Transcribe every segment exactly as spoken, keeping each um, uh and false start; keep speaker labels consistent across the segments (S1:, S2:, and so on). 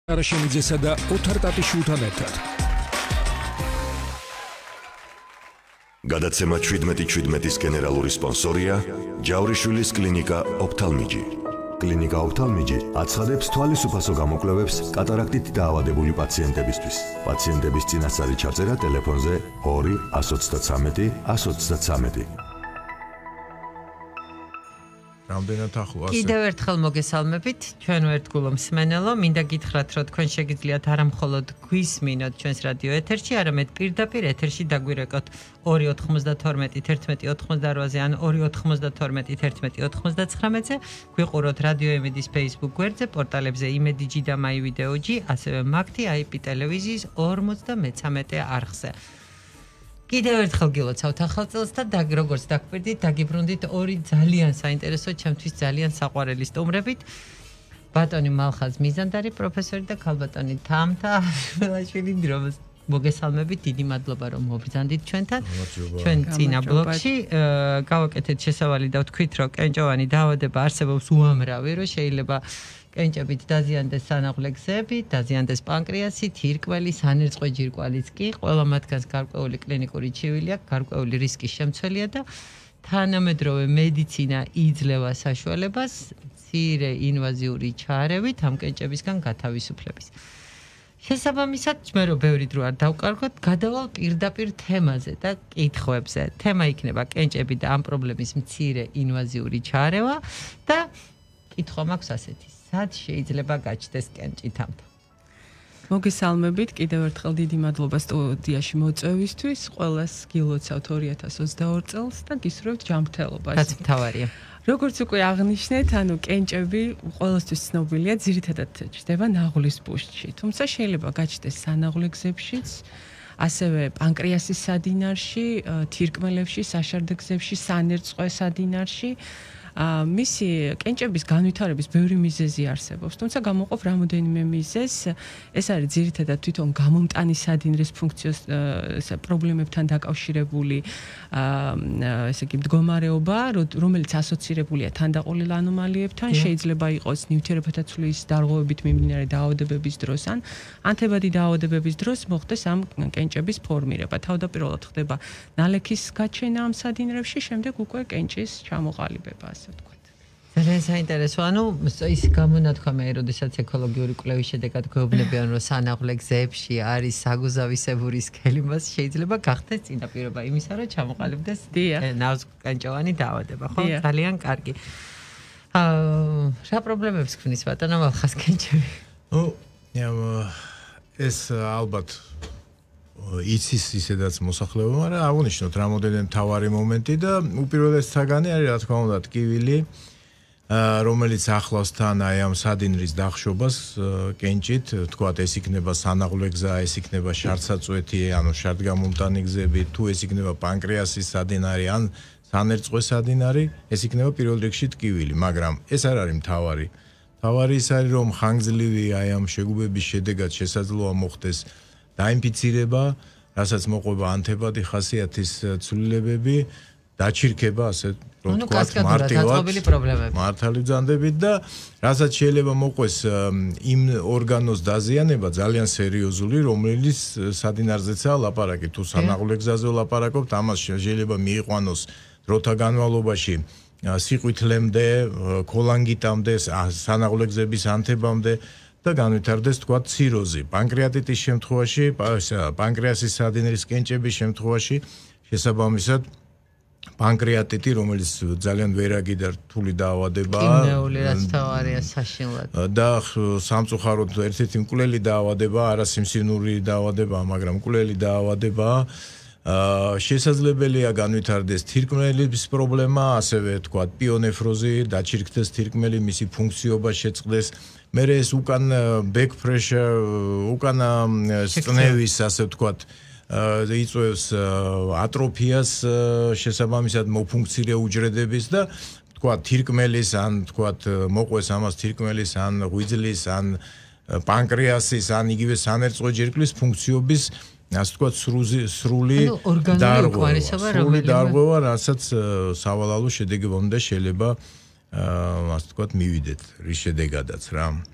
S1: არაშენიძესა და ოთარ ტატიშვილთან ერთად.
S2: გადაცემა შვიდმეტი შვიდმეტის გენერალური სპონსორია ჯავრიშვილის კლინიკა ოფთალმიჯი. კლინიკა ოფთალმიჯი აცხადებს თვალის უფასო გამოკვლევებს კატარაქტით დაავადებული პაციენტებისთვის. პაციენტების წინასწარი ჩაწერა ტელეფონზე ორი ათს ოცდათრამეტი ათს ოცდათრამეტი.
S3: რამდენად ახლო ასე.
S4: კიდევ ერთხელ მოგესალმებით, ჩვენ ვერთგულო მსმენელო, მინდა გითხრათ, რომ თქვენ შეგიძლიათ არა მხოლოდ გვისმინოთ ჩვენს რადიო ეთერში, არამედ პირდაპირ ეთერში დაგვირეკოთ ორი ოთხმოცდათორმეტი ერთმეტი ოცდაოთხმოცდაოთხზე ან ორი ოთხმოცდათორმეტი ერთმეტი ოცდაოთხმოცდაცხრამეტზე, გვიყუროთ რადიო იმედის Facebook გვერდზე, პორტალებზე იმედიჯი და მაივიდეოჯი, ასევე მაგთი აი პი ტელევიზიის ორმოცდამეცამეტე არხზე. კიდევ ერთხელ გილოცავთ ახალ წელს და და როგორც დაგკვირდით, დაგიბრუნდით ორი ძალიან საინტერესო, ჩემთვის ძალიან საყვარელი სტუმრებით. ბატონი მალხაზ მიზანდარი პროფესორი და ქალბატონი თამთა ველაშვილი, რომს მოგესალმებით, დიდი მადლობა რომ მობრძანდით ჩვენთან. ჩვენ წინა ბლოკში გავაკეთეთ შესავალი და ვთქვით, რომ კენჭოვანი დაავადება არსებობს უამრავი, რომ შეიძლება კენჭებით დაზიანდეს სანაღვლე გზები, დაზიანდეს პანკრეასი, თირკმელი, სანერწყვე ჯირკვალიც კი, ყველა მათგანს გარკვეული კლინიკური ჩივილი აქვს, გარკვეული რისკის შემცველია და თანამედროვე მედიცინა იძლევა საშუალებას მცირე ინვაზიური ჩარევით ამ კენჭებისგან გათავისუფლების. შესაბამისად, მე რო ბევრი დრო არ დავკარგოთ, გადავალ პირდაპირ თემაზე და კითხვებზე. თემა იქნება კენჭები და ამ პრობლემის მცირე ინვაზიური ჩარევა და კითხვა მაქვს ასეთი. სად შეიძლება გაჩნდეს კენჭი თამთა?
S5: მოგესალმებით, კიდევ ერთხელ დიდი მადლობა სტუდიაში მოწვევისთვის. ყველას გილოცავთ ორი ათას ოცდაორი წელს და გისურვებთ ჯანმრთელობას.
S4: რაც მთავარია.
S5: როგორც უკვე აღნიშნეთ, ანუ კენჭები ყველასთვის ცნობილია, ძირითადად ჩნდება ნაღლის ბუშტში. თუმცა შეიძლება გაჩნდეს სანაღვლე გზებშიც, ასევე პანკრეასის სადინარში, თირკმელებში, საშარდეგზებში, სანერწყვე სადინარში. მისი კენჭების განვითარების ბევრი მიზეზი არსებობს, თუმცა გამოყოფ რამოდენიმე მიზეზს. ეს არის ძირითადად თვითონ გამომტანი სადინრის ფუნქციოს პრობლემებთან დაკავშირებული ესე იგი მდგომარეობა, რომელიც ასოცირებულია თანდაყოლილ ანომალიებთან, შეიძლება იყოს ნივთიერებათა ცვლის დარღვევებით მიმდინარე დაავადებების დროს ან ანთებადი დაავადებების დროს მოხდეს ამ კენჭების ფორმირება. თავდაპირველად ხდება ნალექის გაჩენა ამ სადინრებში, შემდეგ უკვე კენჭის ჩამოყალიბება.
S4: ძალიან საინტერესო, ანუ ის გამონათქვამია, როდესაც ეკოლოგიური კვლევის შედეგად გვეუბნებიან, რომ სანაღვლე გზებში არის საგუზავისებური სქელი, მას შეიძლება გახდეს წინაპირობა იმისა, რომ ჩამოყალიბდეს ნავზკენჭოვანი დაავადება, ხო? ძალიან კარგი. აა, რა პრობლემებს ქმნის ბატონო მალხაზ კენჭები?
S3: ნუ, ეს ალბათ იცის ისედაც მოსახლეობა, მაგრამ აღნიშნოთ რამოდენიმე მთავარი მომენტი და უპირველეს საგანი არის, რა თქმა უნდა, ტკივილი, რომელიც ახლავს თან აი ამ სადინრის დახშობას კენჭით, თქვათ ეს იქნება სანაღვლე გზა, ეს იქნება შარდსაწვეთი, ანუ შარდგამომტანი გზები, თუ ეს იქნება პანკრეასის სადინარი ან სანერწყვე სადინარი, ეს იქნება პირველ რიგში ტკივილი, მაგრამ ეს არ არის მთავარი. მთავარი ის არის, რომ ხანგრძლივი აი ამ შეგუბების შედეგად შესაძლოა მოხდეს დაინფიცირება, რასაც მოყვება ანთებადი ხასიათის ცვლილებები, დაჩირქება, ასე რომ თქვათ, მარტივად მართალი ბრძანდებით და რასაც შეიძლება მოყვეს იმ ორგანოს დაზიანება ძალიან სერიოზული, რომელიც სადინარზეცაა ლაპარაკი. თუ სანაღვლე გზაზე ლაპარაკობთ, ამას შეიძლება მიიყვანოს დროთა განმავლობაში სიყვითლემდე, ქოლანგიტამდე, სანაღვლე გზების ანთებამდე და განვითარდეს თქვათ ციროზი. პანკრეატიტის შემთხვევაში, პანკრეასის სადინრის კენჭების შემთხვევაში შესაბამისად პანკრეატიტი, რომელიც ძალიან ვერაგი და რთული დაავადებაა.
S4: კიმეული რაც თავარია საშინლად.
S3: და სამწუხაროდ ერთ-ერთი მკვლელი დაავადებაა, არასიმსივნური დაავადებაა, მაგრამ მკვლელი დაავადებაა. შესაძლებელია განვითარდეს თირკმელის პრობლემა, ასევე თქვათ პიონეფროზი, დაჩირქდეს თირკმელი, მისი ფუნქციობა შეწყდეს. მერე ეს უკან back pressure, უკან წნევის, ასე ვთქვათ, იწვევს ატროფიას, შესაბამისად მოფუნქცირე უჯრედების და თქვათ თირკმელის ან თქვათ მოყვეს ამას თირკმელის ან ღვიძლის ან პანკრეასის ან იგივე სანერწყვე ჯირკვლის ფუნქციობის ასე ვთქვათ სრული დარღვევა, სრული დარღვევა, რასაც სავალალო შედეგებამდე შეიძლება ასე ვთქვათ მივიდეთ რის შედეგადაც რა.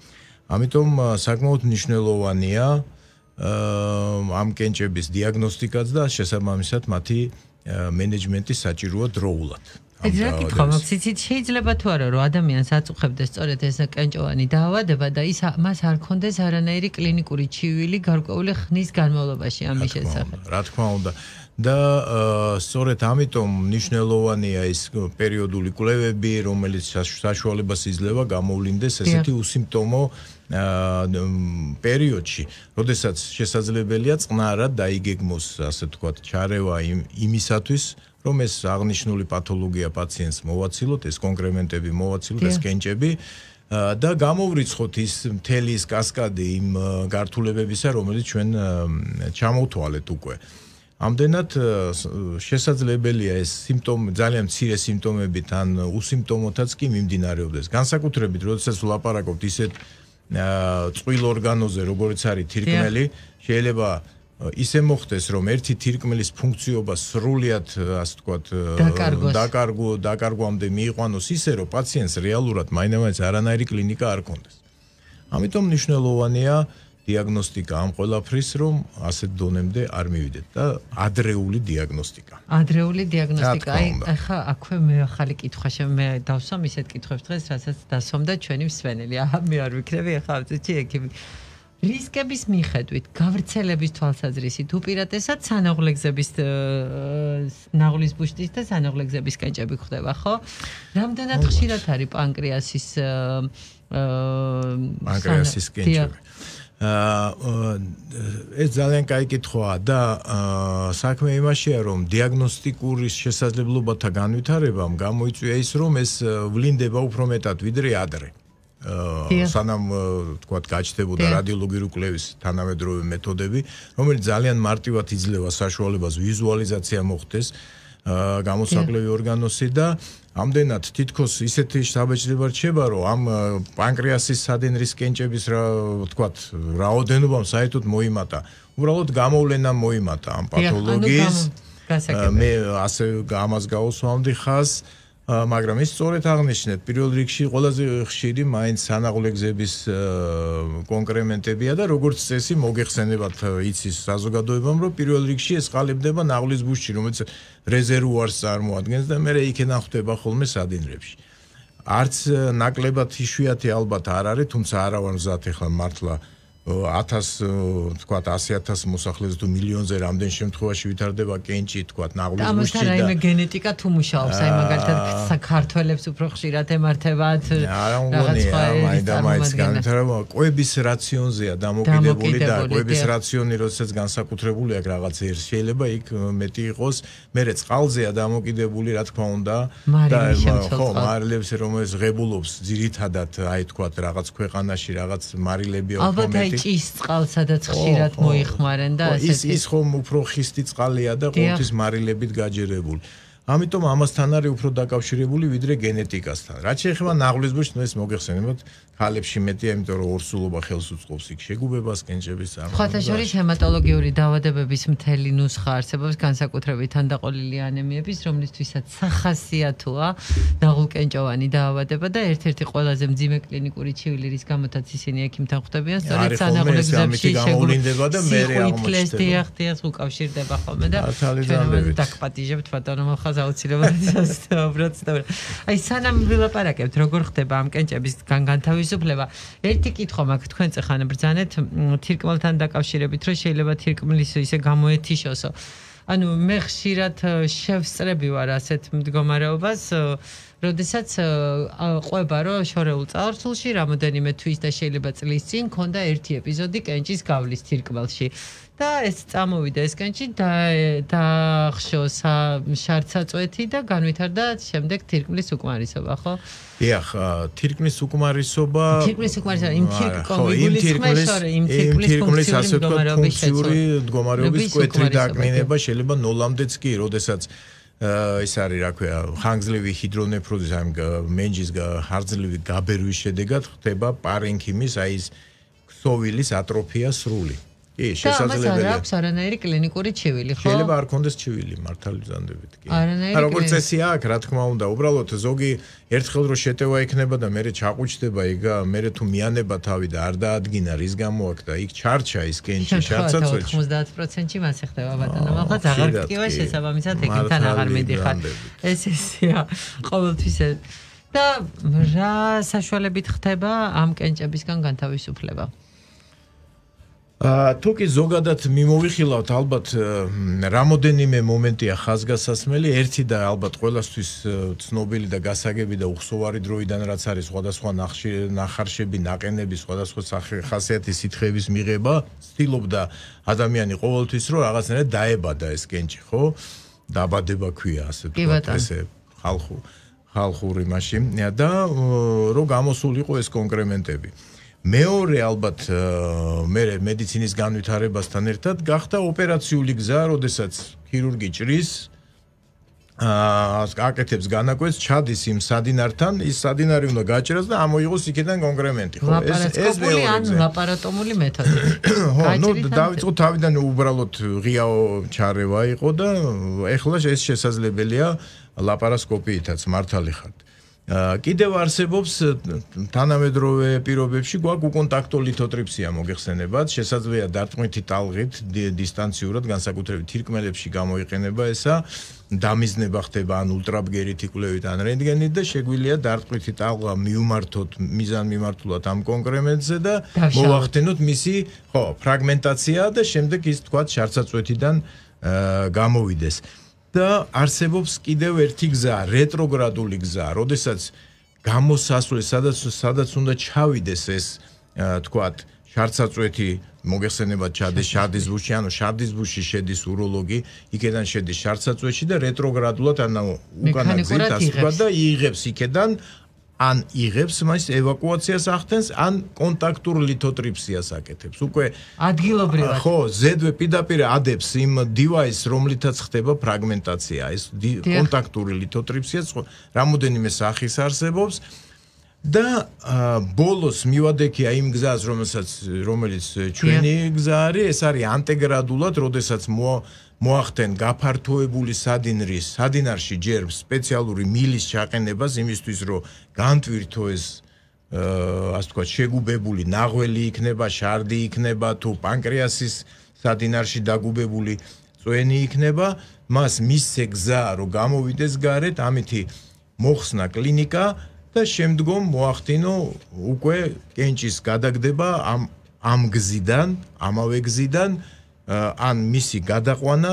S3: ამიტომ საკმაოდ მნიშვნელოვანია ამ კენჭების დიაგნოსტიკაც და შესაბამისად მათი მენეჯმენტი საჭიროა დროულად.
S4: ეს რა კითხვა მაქვს, იცით შეიძლება თუ არა რომ ადამიანს აწუხებდეს სწორედ ეს კენჭოვანი დაავადება და ის მას არ ქონდეს არანაირი კლინიკური ჩივილი გარკვეული ხნის განმავლობაში ამის შესახებ.
S3: რა თქმა უნდა და სწორედ ამიტომ მნიშვნელოვანია ის პერიოდული კვლევები, რომელიც საშუალებას იძლევა გამოვლინდეს ესეთი უსიმპტომო პერიოდში, როდესაც შესაძლებელია წყნარად დაიგეგმოს, ასე ვთქვათ, ჩარევა იმისათვის, რომ ეს აღნიშნული პათოლოგია პაციენტს მოვაცილოთ, ეს კონკრემენტები მოვაცილოთ, ეს კენჭები და გამოვრიცხოთ ის მთელი ის კასკადი იმ გართულებებისა, რომელიც ჩვენ ჩამოვთვალეთ უკვე. ამდენად შესაძლებელია ეს სიმპტომი, ძალიან მცირე სიმპტომებით ან უსიმპტომოთაც კი მიმდინარეობდეს. განსაკუთრებით, როდესაც ვლაპარაკობთ ისეთ წყვილ ორგანოზე, როგორც არის თირკმელი, შეიძლება ისე მოხდეს, რომ ერთი თირკმელის ფუნქციობა სრულიად, ასე ვთქვათ, დაკარგო, დაკარგვამდე მიიყვანოს ისე, რომ პაციენტს რეალურად მაინც არანაირი კლინიკა არ ქონდეს. ამიტომ მნიშვნელოვანია დიაგნოსტიკა ამ ყველაფრის, რომ ასეთ დონემდე არ მივიდეთ და ადრეული დიაგნოსტიკა.
S4: ადრეული დიაგნოსტიკა. აი, ახლა აქვე მე ახალი კითხვა მე დავსვამ ისეთ კითხვებს დღეს, რასაც დასვამდა ჩვენი მსვენელი. აჰა, მე არ ვიქნები ახლა ავწიჩი ექიმი. რისკების მიხედვით, გავრცელების თვალსაზრისით, უპირატესად სანაღვლეგზების ნაღლის ბუშტის და სანაღვლეგზების კენჭები ხდება, ხო? რამდენად ხშირად არის პანკრეასის
S3: პანკრეასის კენჭები? ეს ძალიან კაი კითხვაა და საქმე იმაშია, რომ დიაგნოსტიკური შესაძლებლობათა განვითარებამ გამოიწვია ის, რომ ეს ვლინდება უფრო მეტად ვიდრე ადრე. სანამ თქვათ გაჩნდებოდა რადიოლოგიური კვლევის თანამედროვე მეთოდები, რომელიც ძალიან მარტივად იძლევა საშუალებას ვიზუალიზაცია მოხდეს გამოსაკლევი ორგანოსი და ამდენად თითქოს ისეთი საბეჭდება რჩება, რომ ამ პანკრეასის სადენრის კენჭების რა ვთქვათ, რაოდენობამ საერთოდ მოიმატა. უბრალოდ გამოვლენა მოიმატა ამ პათოლოგიის. მე ასე ამას გავუსვამდი ხაზს. მაგრამ ის სწორედ აღნიშნეთ, პირველ რიგში ყველაზე ხშირი მაინც სანაღვლეგზების კონკრემენტებია და როგორც წესი მოგეხსენებათ იცის საზოგადოებამ, რომ პირველ რიგში ეს ყალიბდება ნაღლის ბუშტში, რომელიც რეზერვუარს წარმოადგენს და მერე იქიდან ხვდება ხოლმე სადინრებში. არც ნაკლებად იშვიათი ალბათ არ არის, თუმცა არა ვარ მზად ახლა მართლა ათას თქვათ ასი ათას მოსახლეზე თუ მილიონზე რამდენ შემთხვევაში ვითარდება კენჭი თქვათ ნაღლის ბუშტში და
S4: ამას რაიმე გენეტიკა თუ მუშაობს, აი მაგალითად საქართველოს უფრო ხშირად ემართებათ
S3: რაღაცა მაინდა მაინც განვითარება კვების რაციონზეა დამოკიდებული და კვების რაციონი როდესაც განსაკუთრებული აქვს რაღაც ერთ შეიძლება იქ მეტი იყოს, მერე წყალზეა დამოკიდებული რა თქმა უნდა და ხო მარილებს რომელიც ღებულობს ძირითადად აი თქვათ რაღაც ქვეყანაში რაღაც მარილებია უფრო მეტი
S4: ჭის წყალს სადაც ხშირად მოიხმარენ და
S3: ასეთი ის ის ხომ უფრო ხისტი წყალია და ყოველთვის მარილებით გაჯერებული. ამიტომ ამასთან არის უფრო დაკავშირებული ვიდრე გენეტიკასთან. რაც შეეხება ნაღლის ბუშტს, ეს მოგეხსენებათ, ქალებში მეტია, იმიტომ რომ ორსულობა ხელს უწყობს იქ შეგუბებას, კენჭების წარმოქმნას.
S4: სხვათა შორის ჰემატოლოგიური დაავადებების მთელი ნუსხა არსებობს, განსაკუთრებით თანდაყოლილი ანემიების, რომლისთვისაც სახასიათოა ნაღლკენჭოვანი დაავადება და ერთ-ერთი ყველაზე მძიმე კლინიკური ჩივილი, რის გამოთაც ისინი ექიმთან ხვდებიან, სწორედ სანაღლეგზებში
S3: შეგულინდება და მე
S4: აღმოჩნდება. დიახ, დიახ, უკავშირდება ხოლმე და ჩვენ დაგპატიჟებთ ბატონო ხა აუცილებლად ბროცდავ. აი სანამ ვილაპარაკებთ როგორ ხდება ამ კენჭების განთავისუფლება, ერთი კითხვა მაქვს თქვენ წეხან ბრძანეთ თირკმელთან დაკავშირებით, რომ შეიძლება თირკმლის ისე გამოეთიშოსო. ანუ მე ხშირად შევსწრები ვარ ასეთ მდგომარეობას, როდესაც ყვება რომ შორეულ წარსულში რამოდენიმე თვის და შეიძლება წლის წინ ქონდა ერთი ეპიზოდი კენჭის გავლის თირკმელში. და ეს წამოვიდა ეს კენჭი და დაახშოს შარცაწვეთი და განვითარდა შემდეგ თირკმლის უკმარისობა, ხო?
S3: დიახ, თირკმლის უკმარისობა
S4: თირკმლის უკმარისობა იმ თირკმლის იმ თირკმლის
S3: ასე ვთქვათ ფუნქციური მდგომარეობის კვეთრი დაკნინება შეიძლება ნოლამდეც კი, როდესაც ის არის რა ქვია, ხანგრძლივი ჰიდრონეფროზის ამ მენჯის ხანგრძლივი გაბერვის შედეგად ხდება პარენქიმის აი ეს ქსოვილის ატროფია სრული. კი, შესაძლებელია.
S4: აქვს არანაირი კლინიკური ჩივილი, ხო?
S3: შეიძლება არ კონდეს ჩივილი მართალი ბრძანდებით, კი.
S4: არანაირი
S3: როგორც წესი აქვს, რა თქმა უნდა, უბრალოდ ზოგი ერთხელ რო შეტევა იქნება და მერე ჩაყუჩდება იგა, მერე თუ მიანება თავი და არ დაადგინა რის გამო აქ და იქ ჩარჩა ის კენჭი შარცაწვეთში.
S4: ოცდაათ პროცენტში მას ეხება ბატონო, მაგრამ აღარ გტკივა შესაბამისად ეგრთან აღარ მიდიხარ. ეს ესეა ყოველთვის და რა საშუალებით ხდება ამ კენჭებისგან განთავისუფლება?
S3: აა თუკი ზოგადად მიმოვიხილავთ ალბათ რამოდენიმე მომენტია ხაზგასასმელი, ერთი და ალბათ ყველასთვის ცნობილი და გასაგები და უხსოვარი დროიდან რაც არის სხვადასხვა ნახარშები, ნაყენები, სხვადასხვა ხასიათის სითხეების მიღება, ცდილობდა ადამიანი ყოველთვის რომ რაღაცნაირად დაებადა ეს კენჭი, ხო? დაბადება ქვია ასე თქვა, ესე ხალხურ ხალხური მაშინ და რომ გამოსულიყო ეს კონკრემენტები. მეორე ალბათ მე მედიცინის განვითარებასთან ერთად გახდა ოპერაციული გზა, როდესაც ქირურგი ჭრის აა აკეთებს განაკვეთს, ჩადის იმ სადინართან, ის სადინარი უნდა გაჭრას და ამოიღოს იქიდან კონკრემენტი, ხო?
S4: ეს ეს მეორე ან ლაპარატომული მეთოდით.
S3: ხო, ნუ დავიწყო თავიდან უბრალოდ ღიაო ჩარევა იყო და ეხლა ეს შესაძლებელია ლაპარასკოპიითაც მართალი ხართ. კიდევ არსებობს თანამედროვე პირობებში გვაქვს უკონტაქტო ლითოტრიფსია მოგეხსენებათ, შესაძლებელია დარტყმითი ტალღით დისტანციურად განსაკუთრებით თირკმელებში გამოიყენება ესა, დამიზნება ხდება ან ულტრაბგერითი კვლევით ან რენტგენით და შეგვიძლია დარტყმითი ტალღა მიუმართოთ მიზანმიმართულად ამ კონკრემენტზე და მოვახდენოთ მისი, ხო, ფრაგმენტაცია და შემდეგ ის თქვათ შარცაწვეთიდან გამოვიდეს. და არსებობს კიდევ ერთი გზა, რეტროგრადული გზა, როდესაც გამოსასვლელი, სადაც სადაც უნდა ჩავიდეს ეს, თქვათ, შარცაწვეთი, მოგეხსენებათ ჩადის შარდიზბუში, ანუ შარდიზბუში შედის უროლოგი, იქიდან შედის შარცაწვეთში და რეტროგრადულად, ანუ უკანა გზით ასვლა და იღებს იქიდან ან იღებს მას ევაკუაციას ახდენს, ან კონტაქტურ ლითოტრიფსიას აკეთებს. უკვე
S4: ადგილობრივად.
S3: ხო, ზედვე პირდაპირ ადებს იმ დივაისს, რომლითაც ხდება ფრაგმენტაცია. ეს კონტაქტური ლითოტრიფსია რამოდენიმე სახის არსებობს და ბოლოს მივადექია იმ გზას, რომელსაც რომელიც ჩვენი გზა არის, ეს არის ანტეგრადულად, როდესაც მოახდენ გაფართოებული სადინრის, სადინარში ჯერ სპეციალური მილის ჩაყენებას იმისთვის, რომ განტვირთო ეს ასე ვთქვათ, შეგუბებული ნაღველი იქნება, შარდი იქნება, თუ პანკრეასის სადინარში დაგუბებული წვენი იქნება, მას მისცე გზა, რომ გამოვიდეს გარეთ, ამითი მოხსნა კლინიკა და შემდგომ მოახდინო უკვე კენჭის გადაგდება ამ ამ გზიდან, ამავე გზიდან ან მისი გადაყვანა,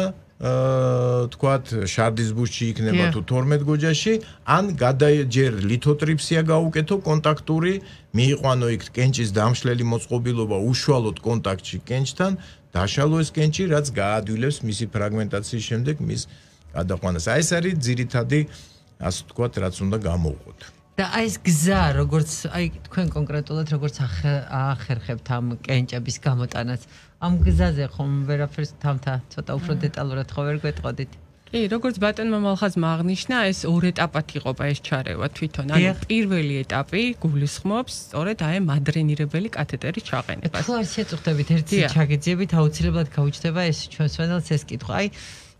S3: თქვათ, შარდიზბუში იქნება თუ თორმეტ გოჯაში, ან გადაჯერ ლითოტრიფსია გაუკეთო კონტაქტური, მიიყვანო იქ კენჭის დამშლელი მოწყობილობა უშუალოდ კონტაქტში კენჭთან, დაშალო ეს კენჭი, რაც გაადვილებს მისი ფრაგმენტაციის შემდეგ მის გადაყვანას. აი ეს არის ძირითადი, ასე ვთქვათ, რაც უნდა გამოვყოთ.
S4: და აი ეს გზა, როგორც აი თქვენ კონკრეტულად როგორც აახერხებთ ამ კენჭების გამოტანას, ამ გზაზე ხომ ვერაფერს თამთა ცოტა უფრო დეტალურად ხო ვერ გვეტყოდით?
S5: კი, როგორც ბატონმა მალხაზმა აღნიშნა, ეს ორ ეტაპად იყოფა ეს ჩარევა თვითონ. ანუ პირველი ეტაპი გულისხმობს სწორედ აი მადრენირებელი კათეტერის ჩაყენებას.
S4: თუ არ შეწუხდებით ერთი ჩაგეძიებით, აუცილებლად გაუჩნდება ეს ჩვენ სვენელს ეს კითხვა. აი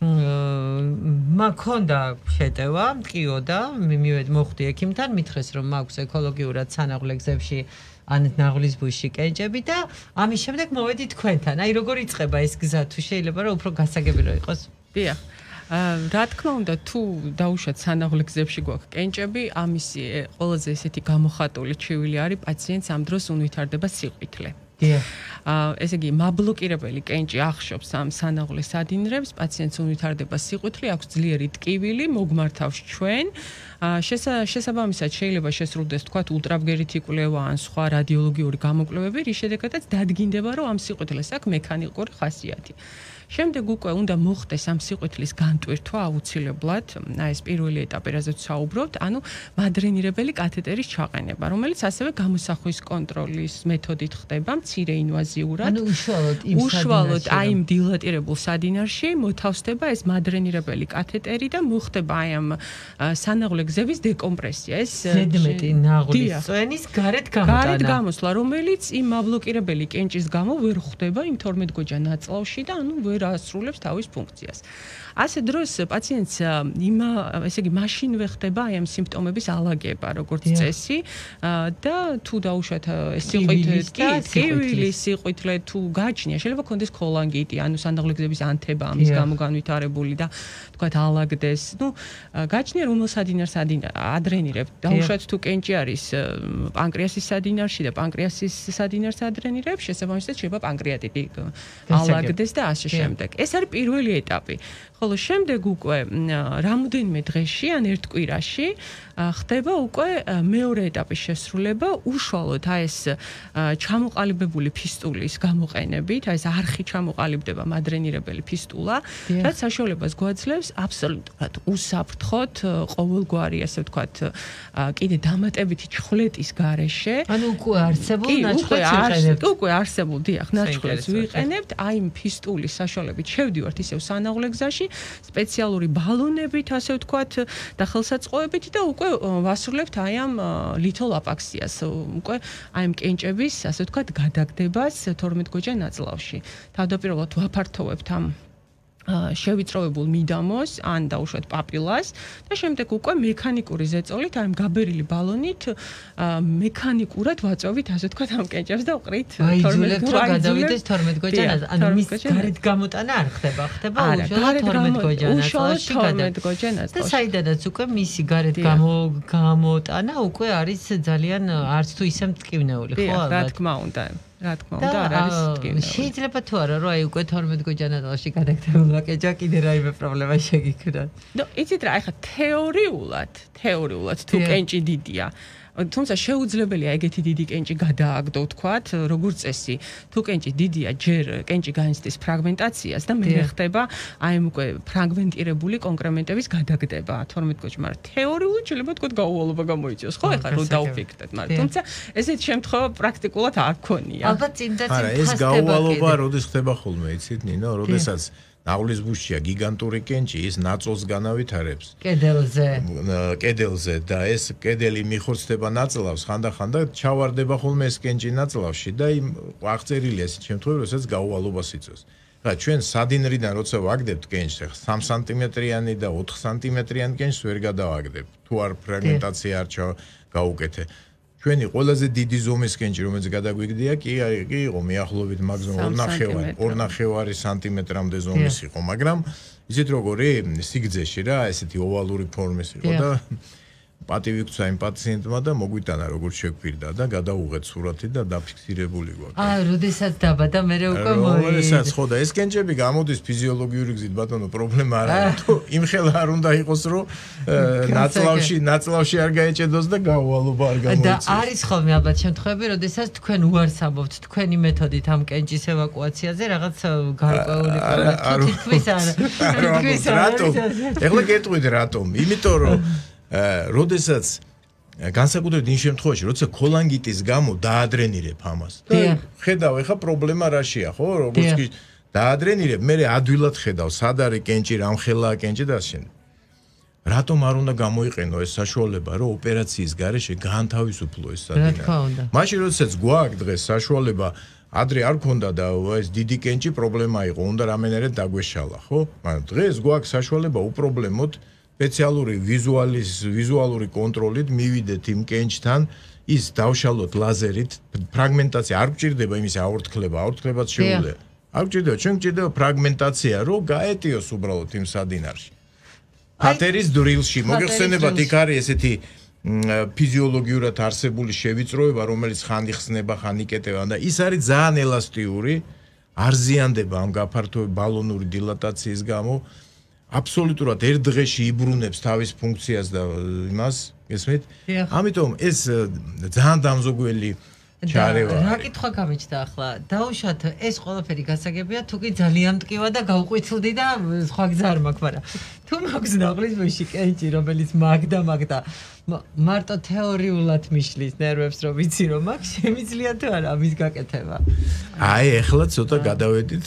S4: მაქონდა შეტევა, მტკიოდა, მივედ მოხვდი ექიმთან, მითხრეს რომ მაქვს ეკოლოგიურად სანაღვლე გზებში ან ნაღლის ბუში კენჭები და ამის შემდეგ მოვედი თქვენთან. აი როგორ იწყება ეს გზა, თუ შეიძლება რომ უფრო გასაგები რო იყოს?
S5: დიახ. რა თქმა უნდა, თუ დაუშვათ სანაღვლე გზებში გვაქვს კენჭები, ამისი ყველაზე ესეთი გამოხატული ჩივილი არის პაციენტს ამ დროს უნვითარდება სიყვითლე. აა ესე იგი მაბლოკირებელი კენჭი ახშობს ამ სანაღვლე სადინრებს, პაციენტს უნვითარდება სიყვითლე, აქვს ძლიერი ტკივილი, მოგმართავს ჩვენ. შესაბამისად შეიძლება შესრულდეს თქვათ ულტრაბგერითი კვლევა ან სხვა რადიოლოგიური გამოკვლევები, რის შედეგადაც დადგინდება, რომ ამ სიყვითლეს აქვს მექანიკური ხასიათი. შემდეგ უკვე უნდა მოხდეს ამ სიყვითლის განტვირთვა აუცილებლად, აი ეს პირველი ეტაპი, რაზეც საუბრობთ, ანუ მადრენირებელი კათეტერის ჩაყენება, რომელიც ასევე გამოსახვის კონტროლის მეთოდით ხდება, მცირე ინვაზიურად.
S4: ანუ უშუალოდ იმ
S5: უშუალოდ აი იმ დილატირებულ სადინარში მოთავსდება ეს მადრენირებელი კათეტერი და მოხდება აი ამ სანაღვლე გზების დეკომპრესია. ეს
S4: ზედმეტი ნაღლის წვენის გარეთ გამოტანა.
S5: გარეთ გამოსვლა, რომელიც იმ მაბლოკირებელი კენჭის გამო ვერ ხვდება იმ თორმეტგოჯა ნაწლავში და ანუ ვერ ასრულებს თავის ფუნქციას. ასე დროს პაციენტს იმ ესე იგი მაშინვე ხდება აი ამ სიმპტომების ალაგება, როგორც წესი და თუ დაუშვათ ეს სიყვითლე კი კივილის სიყვითლე თუ გაჩნია, შეიძლება ქონდეს ქოლანგიტი, ანუ სანდაღლეგზების ანთება ამის გამო განვითარებული და თქვათ ალაგდეს. ნუ გაჩნია რომელ სადინარს ადრენირებ. დაუშვათ თუ კენჭი არის პანკრეასის სადინარში და პანკრეასის სადინარს ადრენირებს, შესაბამისად შეიძლება პანკრეატიტი ალაგდეს და ასე შემდეგ. ეს არის პირველი ეტაპი. ხოლო შემდეგ უკვე რამოდენიმე დღეში ან ერთ კვირაში ხდება უკვე მეორე ეტაპის შესრულება, უშუალოდ აი ეს ჩამოყალიბებული ფისტულის გამოყენებით, აი ეს არხი ჩამოყალიბდება მადრენირებელი ფისტულა, რაც საშუალებას გვაძლევს აბსოლუტურად უსაფრთხოდ ყოველგვარი, ასე ვთქვათ, კიდე დამატებითი ჩხვლეტის გარეშე.
S4: ანუ უკვე არსებულ ნაჩხლეტს ვიყენებთ.
S5: უკვე არსებულ დიახ, ნაჩხლეტს ვიყენებთ, აი იმ ფისტულის საშუალებით შევდივართ ისევ სანაღლეგზაში, სპეციალური ბალონებით, ასე ვთქვათ, და ხელსაწყოებით და უკვე ვასრულებთ აი ამ ლითოლაპაქსიას, უკვე აი ამ კენჭების, ასე ვთქვათ, გადაგდებას თორმეტგოჯა ნაწლავში. თავდაპირველად ვაფართოვებთ ამ შევიწროვებულ მიდამოს ან დაუშვათ პაპილას და შემდეგ უკვე მექანიკური ზეწოლით, აი ამ გაბერილი ბალონით მექანიკურად ვაწვევით, ასე ვთქვათ, ამ კენჭებს და ვყრით
S4: თორმეტგოჯა გადავიდეს თორმეტგოჯა ნაწლავში. ანუ მის გარეთ გამოტანა არ ხდება, ხდება უშუალოდ თორმეტგოჯა ნაწლავში
S5: გადაგდება.
S4: და საიდანაც უკვე მისი გარეთ გამოტანა უკვე არის ძალიან არც თუ ისე მტკივნეული, ხო ალბათ?
S5: რა თქმა უნდა. რა თქმა უნდა, არ არის მტკივნეული.
S4: შეიძლება თუ არა, რომ აი უკვე თორმეტგოჯა ნაწლავში გადაგდებულა კენჭა კიდე რაიმე პრობლემა შეგიქმნათ.
S5: ნუ იცით რა, ეხლა თეორიულად, თეორიულად თუ კენჭი დიდია, თუმცა შეუძლებელია ეგეთი დიდი კენჭი გადააგდო, ვთქვათ, როგორც წესი, თუ კენჭი დიდია, ჯერ კენჭი განიცდის ფრაგმენტაციას და მე ხდება აი ამ უკვე ფრაგმენტირებული კონკრემენტების გადაგდება თორმეტგოჯა, მაგრამ თეორიულად შეიძლება თქვათ გაუვალობა გამოიწვიოს, ხო, ეხლა რომ დავფიქრდეთ, მაგრამ თუმცა ესეთი შემთხვევა პრაქტიკულად არ ქონია.
S4: ალბათ წინდაც
S3: არა, ეს გაუვალობა როდის ხდება ხოლმე, იცით, ნინო, როდესაც ნაღლის ბუშია გიგანტური კენჭი ის ნაწილს განავითარებს
S4: კედელზე
S3: კედელზე და ეს კედელი მიხორცდება ნაწლავს ხანდახან და ჩავარდება ხოლმე ეს კენჭი ნაწლავში და იმ აღწერილია ეს შემთხვევა როდესაც გაუვალობას იწვევს. რა ჩვენ სადინრიდან როცა ვაგდებთ კენჭს სამი სანტიმეტრიანი და ოთხ სანტიმეტრიანი კენჭს ვერ გადავაგდებ თუ არ ფრაგმენტაცია არ გავუკეთე. ჩვენი ყველაზე დიდი ზომის კენჭი რომელიც გადაგვიგდია კი კი იყო მიახლოებით მაგზიმუმ ორ ნახევარი სანტიმეტრამდე ზომის იყო, მაგრამ იცით როგორი სიგრძეში რა ესეთი ოვალური ფორმის იყო და პატივი გვცა იმ პაციენტმა და მოგვიტანა როგორც შეგვირდა და გადაუღეთ სურათი და დაფიქსირებული გვაქვს.
S4: აა, როდესაც დაბადა მე უკვე მოი.
S3: როდესაც ხო და ეს კენჭები გამოდის ფიზიოლოგიური გზით, ბატონო, პრობლემა არ არის. თუ იმხელა არ უნდა იყოს, რომ ნაწლავში, ნაწლავში არ გაეჭედოს და გაუვალობა არ გამოიწვიოს.
S4: და არის ხოლმე ალბათ შემთხვევები, როდესაც თქვენ უარს ამბობთ თქვენი მეთოდით ამ კენჭის ევაკუაციაზე რაღაც გარკვეული პრობლემა. თითქმის არ. თითქმის არ.
S3: რატომ? ეხლა გეტყვით რატომ? იმიტომ რომ როდესაც განსაკუთრებით იმ შემთხვევაში, როცა ქოლანგიტის გამო დაადრენირებ ამას. და ხედავ, ეხა პრობლემა რაშია, ხო? როგორც კი დაადრენირებ, მე ადვილად ხედავ, სად არის კენჭი, რამხელაა კენჭი და ასე. რატომ არ უნდა გამოიყენო ეს საშუალება, რომ ოპერაციის გარეშე გაანთავისუფლო ეს სადინარი? მაშინ როდესაც გვაქვს დღეს საშუალება ადრე არ ქონდა და ეს დიდი კენჭი პრობლემა იყო, უნდა რამენერად დაგვეშალა, ხო? მაგრამ დღეს გვაქვს საშუალება უპრობლემოდ სპეციალური ვიზუალის ვიზუალური კონტროლით მივიდეთ იმ კენჭთან, ის დავშალოთ ლაზერით, ფრაგმენტაცია არ გჭირდება იმის აორთქლება, აორთქლებაც შეუძლია. არ გჭირდება, ჩვენ გჭირდება ფრაგმენტაცია, რომ გაეტიოს უბრალოდ იმ სადინარში. პატერის დრილში მოგეხსენებათ, იქ არის ესეთი ფიზიოლოგიურად არსებული შევიწროება, რომელიც ხან იხსნება, ხან იკეტება და ის არის ძალიან ელასტიური, არ ზიანდება ამ გაფართოების ბალონური დილატაციის გამო. აბსოლუტურად ერთ დღეში იბრუნებს თავის ფუნქციას და იმას, გესმით? ამიტომ ეს ძალიან დამზოგველი ჩარევა.
S4: რა კითხვა გამიჩნდა ახლა? დაუშვათ ეს ყველაფერი გასაგებია, თუ კი ძალიან მტკივა და გავყვიცლდი და სხვა გზა არ მაქვს, მაგრამ თუ მაქვს ნაღლის ბუში კენჭი, რომელიც მაგდა მაგდა მარტო თეორიულად მიშლის ნერვებს, რომ ვიცი რომ მაქვს, შემიძლია თუ არა ამის გაკეთება?
S3: აი, ეხლა ცოტა გადავედით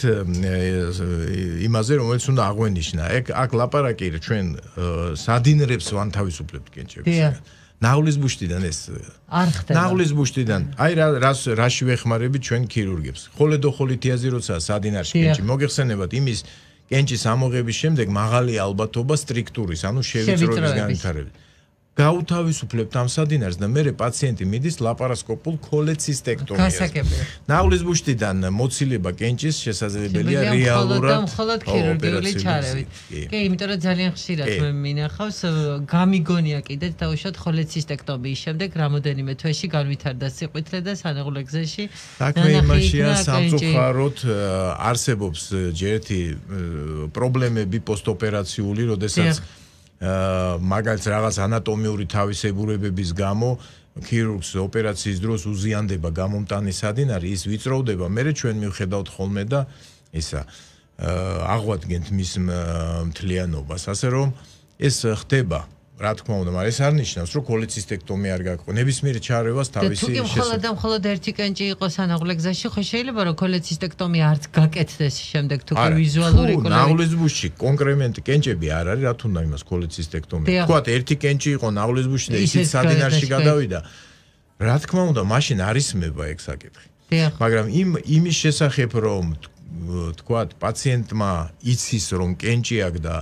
S3: იმაზე, რომელიც უნდა აღვენიშნა. ეგ აქ ლაპარაკი ჩვენ სადინრებს ვანთავისუფლებთ კენჭებს. ნაღლის ბუშტიდან ეს
S4: არ ხდება.
S3: ნაღლის ბუშტიდან. აი რა რაში ვეხმარებით ჩვენ ქირურგებს. ხოლედოხოლითიაზე როცა სადინარში კენჭი მოგეხსენებათ იმის კენჭის ამოღების შემდეგ მაღალი ალბათობა სტრიქტურის, ანუ შევიწროების განვითარებით. გაუთავისუფლებთ ამ სადინარს და მერე პაციენტი მიდის ლაპარასკოპულ ქოლეცისტექტომიას. ნაღლის ბუშტიდან მოცილება კენჭის შესაძლებელია რეალურად
S4: მხოლოდ ქირურგიული ჩარევით. კი, იმიტომ რომ ძალიან ხშირად მე მინახავს გამიგონია კიდეც დაუშვათ ქოლეცისტექტომიის შემდეგ რამოდენიმე თვეში განვითარდა სიყვითლე და სანაღვლეგზეში.
S3: საქმე იმაშია სამწუხაროდ არსებობს ჯერეთი პრობლემები პოსტოპერაციული, როდესაც მაგალითად რაღაც ანატომიური თავისებურებების გამო ქირურგს ოპერაციის დროს უზიანდება გამომტანი სადინარი, ის ვიწროვდება, მერე ჩვენ მივხედავთ ხოლმე და ისა აღვადგენთ მის მთლიანობას, ასე რომ ეს ხდება, რა თქმა უნდა, მაგრამ ეს არ ნიშნავს, რომ ქოლეცისტექტომია არ გაქვს. ნებისმიერ ჩარევას თავისი
S4: თუ კი მხოლოდ და მხოლოდ ერთი კენჭი იყოს სანაღვლეგზაში, ხო შეიძლება რომ ქოლეცისტექტომია არც გაკეთდეს შემდეგ თუ კი ვიზუალური
S3: კოლეცისტექტომია. ნაღლის ბუშში კონკრეტული კენჭები არ არის, რა თქმა უნდა, იმას ქოლეცისტექტომია. თქვათ ერთი კენჭი იყო ნაღლის ბუშში და ისიც სადინარში გადავიდა. რა თქმა უნდა, მაშინ არისმება ეგ საკითხი. მაგრამ იმ იმის შესახებ, რომ თქვათ პაციენტმა იცის, რომ კენჭი აქვს და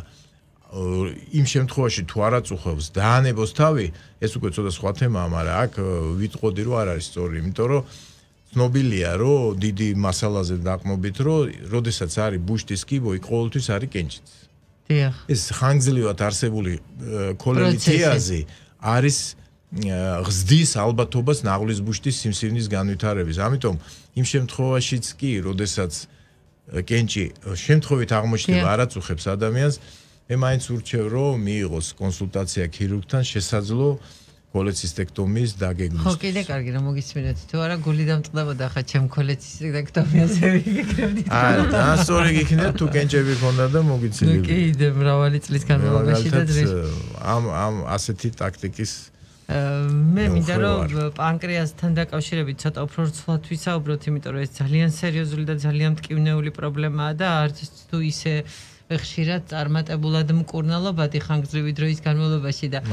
S3: იმ შემთხვევაში თუ არ აწუხებს დაანებოს თავი, ეს უკვე ცოტა სხვა თემაა, მაგრამ აქ ვიტყოდი რომ არ არის სწორი, იმიტომ რომ ცნობილია, რომ დიდი მასალაზე დაყმობით, რომ როდესაც არის ბუშტის კიბო, იქ ყოველთვის არის კენჭიც.
S4: დიახ.
S3: ეს ხანგრძლივად არსებული ქოლელითიაზი არის ღზდის ალბათობას ნაღლის ბუშტის სიმსივნის განვითარების. ამიტომ იმ შემთხვევაშიც კი, როდესაც კენჭი შემთხვევით აღმოჩნდება არ აწუხებს ადამიანს, მე მაინც ურჩევ, რომ მიიღოს კონსულტაცია ქირურგთან შესაძლო ქოლეცისტექტომიის დაგეგმვის.
S4: ხო, კიდე კარგი რომ მოგისმინეთ, თუ არა გული დამწყდებოდა ხა ჩემ ქოლეცისტექტომიაზე ვიგებდით.
S3: არა, დასწორი გიქნებთ თუ კენჭები ქონდა და მოგიცილები.
S4: კიდე მრავალი წლის განმავლობაში და დღეს
S3: ამ ამ ასეთი ტაქტიკის
S4: მე მინდა რომ პანკრეასთან დაკავშირებით ცოტა უფრო რთულად ვისაუბროთ, იმიტომ რომ ეს ძალიან სერიოზული და ძალიან მტკივნეული პრობლემაა და არც თუ ისე ხშირად წარმატებულად მკურნალობადი ხანგრძლივი დროის განმავლობაში და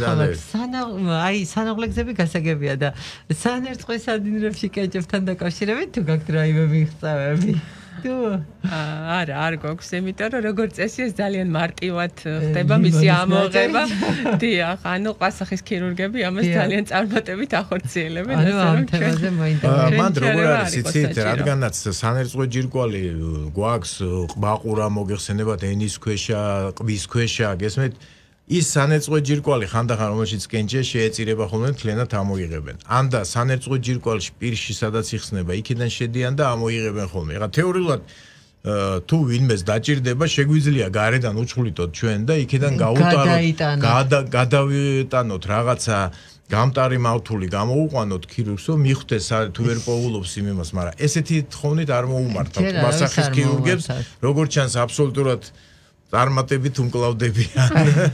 S4: აი სანაღვლეგზები გასაგებია და სანერწყვე სადინრებში კენჭებთან დაკავშირებით თუ გაქვთ რაიმე მიღწევები? თუ
S5: არა, არ გვაქვს, იმიტომ რომ როგორც წესი ეს ძალიან მარტივად ხდება მისი ამოღება. დიახ, ანუ ყასახის ქირურგები ამას ძალიან წარმატებით ახორციელებენ,
S4: ასე რომ თემაზე მოინტერესებს.
S3: მან როგორ არის, იცით, რადგანაც სანერწყვე ჯირკვალი გვაქვს, ყბაყურა მოგეხსენებათ, ენის ქვეშა, ყბის ქვეშა, გესმით? ის სანერწყვე ჯირკვალი ხანდახან რომელშიც კენჭია შეეწირება ხოლმე მთლიანად ამოიღებენ. ან და სანერწყვე ჯირკვალში პირში სადაც იხსნება, იქიდან შედიან და ამოიღებენ ხოლმე. ეხლა თეორიულად თუ ვინმეს დაჭირდება, შეგვიძლია გარედან უჩხვლიტოთ ჩვენ და იქიდან გაუტაროთ, გადავიტანოთ რაღაცა გამტარი მავთული გამოუყვანოთ ქირურგს, რომ მიხვდეს თუ ვერ პოულობს იმებას, მაგრამ ესეთი თხოვნით არ მოუმართავთ ყბასახის ქირურგებს, როგორც ჩანს აბსოლუტურად წარმატებით უმკლავდებიან.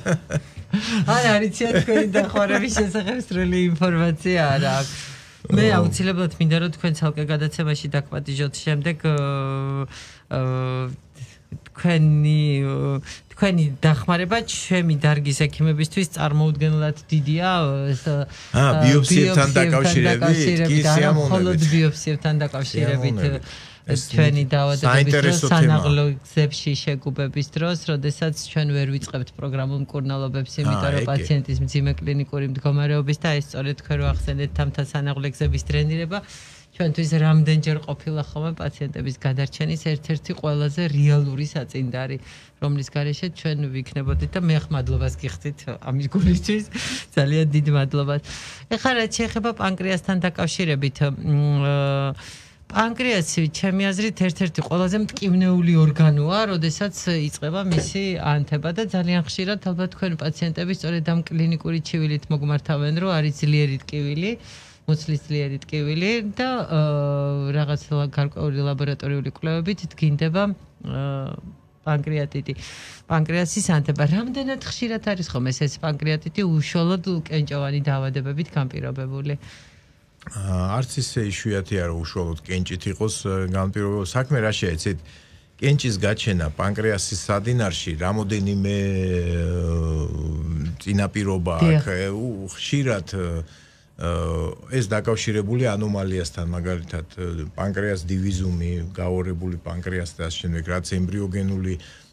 S4: არა, არიცია თქვენი დახმარების შესახებ სრული ინფორმაცია არ აქვს. მე აუცილებლად მინდა რომ თქვენ ცალკე გადაცემაში დაგპატიჟოთ შემდეგ თქვენი თქვენი დახმარება ჩემი დარგის ექიმებისთვის წარმოუდგენლად დიდია.
S3: აა ბიოპსიებთან დაკავშირებით, კი სიამოვნებით.
S4: მხოლოდ ბიოპსიებთან დაკავშირებით. ჩვენი დაავადებების სანაღვლეგზებში შეგუბების დროს, როდესაც ჩვენ ვერ ვიწყებთ პროგრამულ მკურნალობებს, იმიტომ რომ პაციენტის მძიმე კლინიკური მდგომარეობის და ეს სწორედ თქვენ რო ახსენეთ თამთა სანაღვლეგზების ტრენირება ჩვენთვის რამდენჯერ ყოფილა ხოლმე პაციენტების გადარჩენის ერთ-ერთი ყველაზე რეალური საწინდარი, რომლის გარეშე ჩვენ ვიქნებოდით და მე ხმადლობას გიხდით ამის გულისთვის, ძალიან დიდ მადლობას. ეხლა რაც შეეხება პანკრეასთან დაკავშირებით, პანკრეასი ჩემი აზრით ერთ-ერთი ყველაზე მტკივნეული ორგანოა, როდესაც იწყება მისი ანთება და ძალიან ხშირად ალბათ თქვენ პაციენტები სწორედ ამ კლინიკური ჩივილით მოგმართავენ, რომ არის ძლიერი ტკივილი მუცლის ძლიერი ტკივილი და რაღაც გარკვეული ლაბორატორიული კვლევებით დგინდება პანკრეატიტი. პანკრეასის ანთება. Რამდენად ხშირად არის ხომ ეს პანკრეატიტი უშუალოდ კენჭოვანი დაავადებებით განპირობებული?
S3: არც ისე იშვიათი არა უშუალოდ კენჭით იყოს განპირობებული. საქმე რა შეეცეთ? კენჭის გაჩენა პანკრეასის სადინარში რამოდენიმე წინაპირობა აქვს. ხშირად ეს დაკავშირებული ანომალიასთან, მაგალითად პანკრეას დივიზუმი, გაორებული პანკრეას და ასე შემდეგ, რაც ემბრიოგენული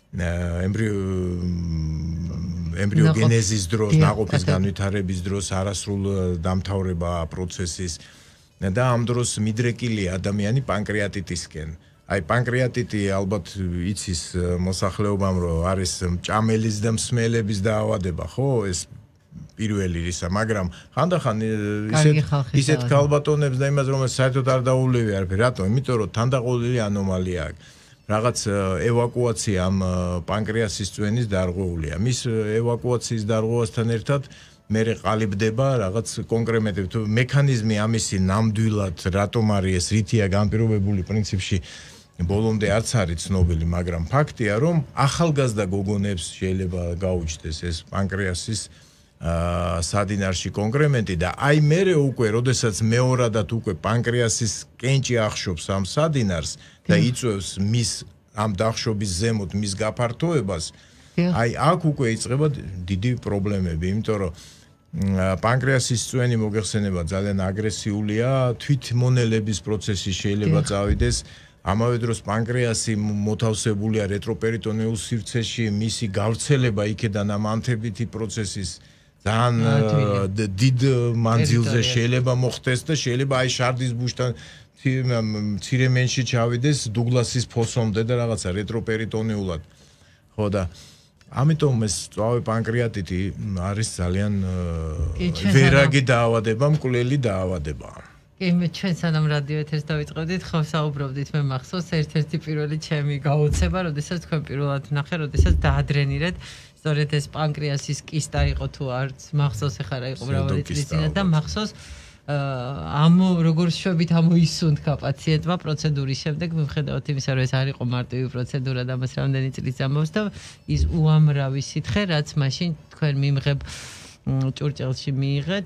S3: ემბრიოგენეზის დროს, ნაყოფის განვითარების დროს არასრულ დამთავრება პროცესის და ამ დროს მიდრეკილი ადამიანი პანკრეატიტისკენ. Ai პანკრეატიტი ალბათ იცის მოსახლეობამ რომ არის მჭამელის და მსმელების დაავადება, ხო? ეს პირველი რისა, მაგრამ ხანდახან ისეთ ისეთ ქალბატონებს და იმას რომ საერთოდ არ დაულევი არაფერი, რატომ? იმიტომ რომ თანდაყოლილი ანომალია აქვს. რაღაც ევაკუაცია ამ პანკრეასის წვენის დარღვეულია. მის ევაკუაციის დარღვევასთან ერთად მერე ყალიბდება რაღაც კონკრეტები მექანიზმი ამისი ნამდვილად რატომ არის ეს რითია განპირობებული პრინციპში ბოლომდე არც არის ცნობილი, მაგრამ ფაქტია რომ ახალგაზრდა გოგონებს შეიძლება გაუჩნდეს ეს პანკრეასის სადინარში კონკრემენტი და აი მერე უკვე როდესაც მეორადად უკვე პანკრეასის კენჭი ახშობს ამ სადინარს და იწვევს მის ამ დახშობის ზემოთ მის გაფართოებას აი აქ უკვე იწყება დიდი პრობლემები, იმიტომ რომ პანკრეასის წვენი მოგეხსენება ძალიან აგრესიულია, თვითმონელების პროცესი შეიძლება წავიდეს. ამავე დროს პანკრეასი მოთავსებულია რეტროპერიტონეულ სივრცეში, მისი გავრცელება იქედან ამ ანთებითი პროცესის ძალიან დიდ მანძილზე შეიძლება მოხდეს და შეიძლება აი შარდის ბუშთან ცირემენში ჩავიდეს დუგლასის ფოსომდე და რაღაცა რეტროპერიტონეულად. ხო და ამიტომ ეს წვავე პანკრეატიტი არის ძალიან ვერაგი დაავადება, მკვლელი დაავადება.
S4: კი, მე ჩვენ სანამ რადიო ეთერს დავიწყებდით, ხო საუბრობდით, მე მახსოვს ერთ-ერთი პირველი ჩემი გაოცება, როდესაც თქვენ პირველად ნახე, როდესაც დაადრენირეთ, სწორედ ეს პანკრეასის კისტა იყო თუ არც, მახსოვს ეხლა რა იყო მრავალი წლის წინათ და მახსოვს ამ როგორ შვებით ამოისუნთქა პაციენტმა პროცედურის შემდეგ, მიუხედავად იმისა, რომ ეს არ იყო მარტივი პროცედურა და მას რამდენი წლის ამბობს და ის უამრავი სითხე, რაც მაშინ თქვენ მიმღებ ჭურჭელში მიიღეთ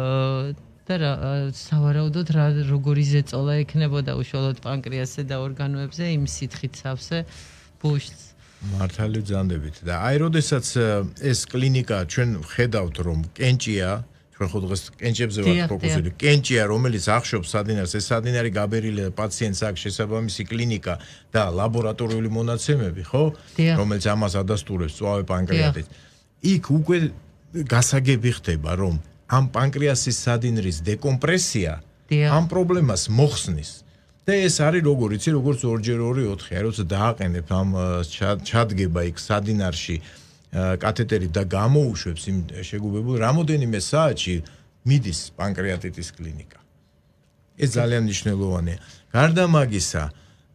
S4: და სავარაუდოდ როგორი ზეწოლა ექნებოდა უშუალოდ პანკრეასზე და ორგანოებზე იმ სითხით სავსე ბუშტს.
S3: მართალი ვძანდებით და აი როდესაც ეს კლინიკა ჩვენ ვხედავთ რომ კენჭია ჩვენ ხო დღეს კენჭებზე ვართ ფოკუსები კენჭია რომელიც ახშობს სადინარს ეს სადინარი გაბერილი პაციენტს აქვს შესაბამისი კლინიკა და ლაბორატორიული მონაცემები ხო რომელიც ამას ადასტურებს წვავე პანკრეატით იქ უკვე გასაგები ხდება რომ ამ პანკრეასის სადინრის დეკომპრესია ამ პრობლემას მოხსნის და ეს არის როგორ იცი როგორც ორჯერ ორი ოთხი აი როცა დააყენებ ამ ჩადგება იქ სადინარში კათეტერი და გამოუშვებს იმ შეგუბებულ რამოდენიმე საათში მიდის პანკრეატიტის კლინიკა ეს ძალიან მნიშვნელოვანია გარდა მაგისა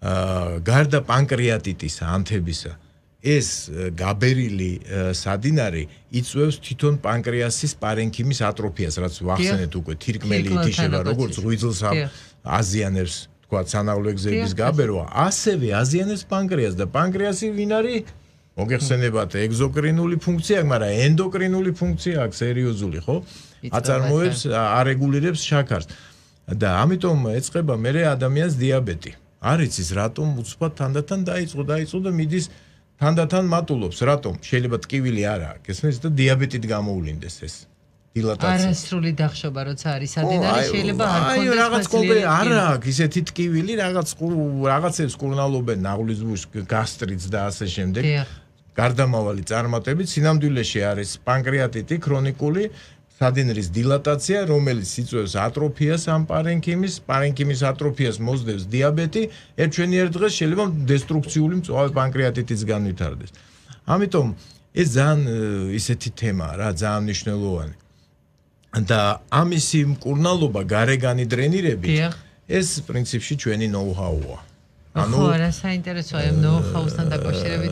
S3: გარდა პანკრეატიტისა ანთებისა ეს გაბერილი სადინარი იწვევს თვითონ პანკრეასის პარენქიმის ატროფიას რაც ვახსენეთ უკვე თირკმელი ითიშება როგორც ღვიძლს აზიანებს თქვა სანავლეგზების გაბერვა ასევე აზიანებს პანკრეას და პანკრეასი ვინ არის მოგეხსენებათ ეგზოკრინული ფუნქცია აქვს მაგრამ ენდოკრინული ფუნქცია აქვს სერიოზული ხო აწარმოებს არეგულირებს შაქარს და ამიტომ ეწყება მერე ადამიანს დიაბეტი არ იცის რატომ უცბად თანდათან დაიწყო დაიწყო და მიდის თანდათან მატულობს რატომ შეიძლება ტკივილი არ აქვს ესმის და დიაბეტით გამოულინდეს ეს დილატაცია
S4: არასრული დახშობა როცა არის სადინარი შეიძლება არ
S3: ქონდეს აი რაღაც კონკრეტი არ აქვს ისეთი ტკივილი რაღაც რაღაცებს კურნალობენ ნაღლის ბუშს გასტრიტს და ასე შემდეგ გარდამავალი წარმატებით სინამდვილეში არის პანკრეატიტი ქრონიკული სადინრის დილატაცია რომელიც იწვევს ატროფიას ამ პარენქიმის პარენქიმის ატროფიას მოსდევს დიაბეტი ერთჩვენიერ დღეს შეიძლება დესტრუქციული მწვავე პანკრეატიტიც განვითარდეს ამიტომ ეს ძალიან ისეთი თემაა რა ძალიან მნიშვნელოვანი და ამისი მკურნალობა გარეგანი დრენირებით ეს პრინციპში ჩვენი ნოუ-ჰაუა
S4: ანუ რა საინტერესოა ამ ნოუ-ჰაუსთან დაკავშირებით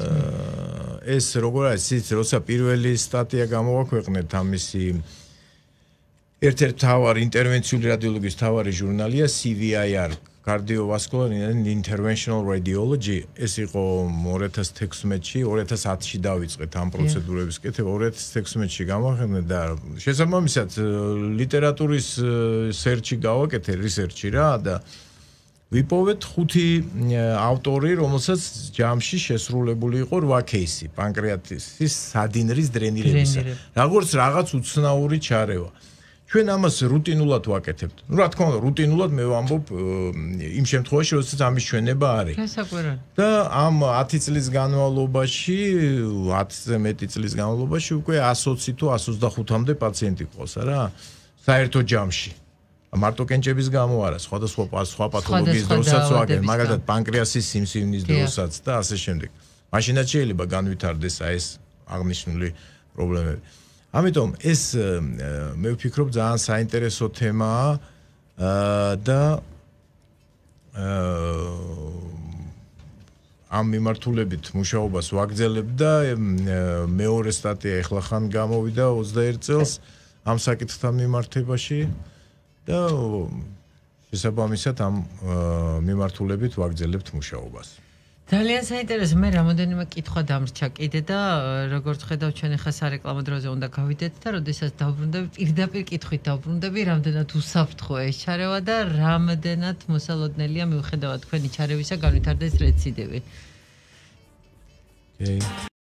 S3: ეს როგორ არის როცა პირველი სტატია გამოვაქვეყნეთ ამისი ერთ-ერთი თავარი ინტერვენციული რადიოლოგიის თავარი ჟურნალია C V I R Cardiovascular and Interventional Radiology. ეს იყო ორი ათას თექვსმეტში, ორი ათას ათში დავიწყეთ ამ პროცედურების კეთება, ორი ათას თექვსმეტში გამახსენე და შესაბამისად ლიტერატურის სერჩი გავაკეთე, რისერჩი რა და ვიპოვეთ ხუთი ავტორი, რომელსაც ჯამში შესრულებული იყო რვა кейსი პანკრეატისის სადინრის დრენირებისა. როგორც რაღაც უცნაური ჩარევა. ჩვენ ამას რუტინულად ვაკეთებთ. Ну, რა თქმა უნდა, რუტინულად მე ვამბობ იმ შემთხვევაში, როდესაც ამის ჩვენება არის.
S4: გასაკვირად.
S3: და ამ ათი წლის განმავლობაში, ათზე მეტი წლის განმავლობაში უკვე εκατი თუ εκατი ოცდახუთამდე პაციენტი ყავს, რა? საერთო ჯამში. მარტო კენჭების გამო არა, სხვადასხვა სხვა პათოლოგიის დროსაც ვაკეთებ, მაგალითად პანკრეასის სიმსივნის დროსაც და ასე შემდეგ. მაშინაც შეიძლება განვითარდეს აი ეს აღნიშნული პრობლემები. ამიტომ ეს მე ვფიქრობ ძალიან საინტერესო თემაა და ამ მიმართულებით მუშაობას ვაგრძელებ და მეორე სტატია ეხლა ხან გამოვიდა ოცდაერთ წელს ამ საკითხთან მიმართებაში და შესაბამისად ამ მიმართულებით ვაგრძელებთ მუშაობას.
S4: ძალიან საინტერესო, მე რამოდენიმე კითხვა დამრჩა კიდე და როგორც ხედავ ჩვენ ახლა სარეკლამო დროზე უნდა გავიდეთ და როდესაც დავბრუნდები, პირდაპირ კითხვით დავბრუნდები, რამდენად უსაფრთხოა ეს ჩარევა და რამდენად მოსალოდნელია მიუხედავად თქვენი ჩარევისა განვითარდეს რეციდივი.
S3: Okay.